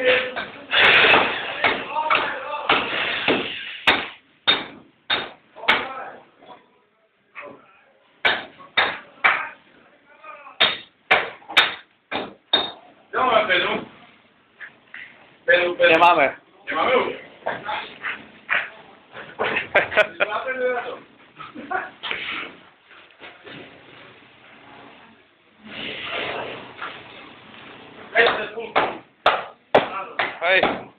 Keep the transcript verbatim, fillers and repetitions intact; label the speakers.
Speaker 1: Pedro? Pedro, Pedro.
Speaker 2: Nie mamy.
Speaker 1: Nie mamy już.
Speaker 2: Hej.